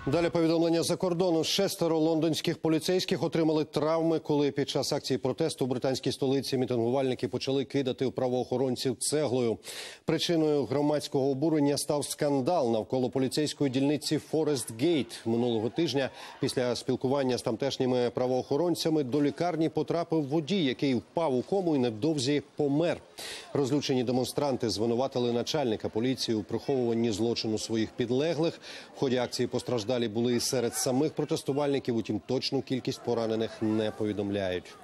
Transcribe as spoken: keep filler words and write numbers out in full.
Далі повідомлення за кордону. Шестеро лондонських поліцейських отримали травми, коли під час акції протесту в британській столиці мітингувальники почали кидати в правоохоронців цеглою. Причиною громадського обурення став скандал навколо поліцейської дільниці Форест-Гейт. Минулого тижня після спілкування з тамтешніми правоохоронцями до лікарні потрапив водій, який впав у кому і невдовзі помер. Розлючені демонстранти звинуватили начальника поліції у приховуванні злочину своїх підлеглих. В ході акції постраждали були і серед самих протестувальників, утім точну кількість поранених не повідомляють.